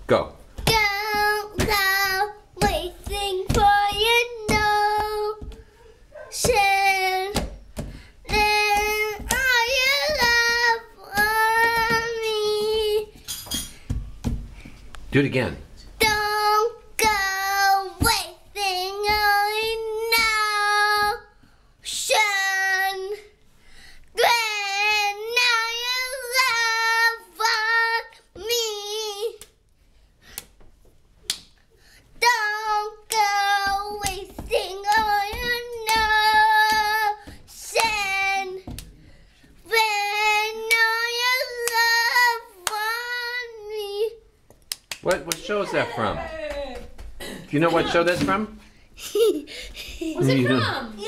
Go. Don't go waiting for your notion. Then all your love on me. Do it again. Don't go wasting all your notion. Then all your love on me. Don't go wasting all your notion. When all your love on me. What show is that from? Do you know what show that's from? What's it from?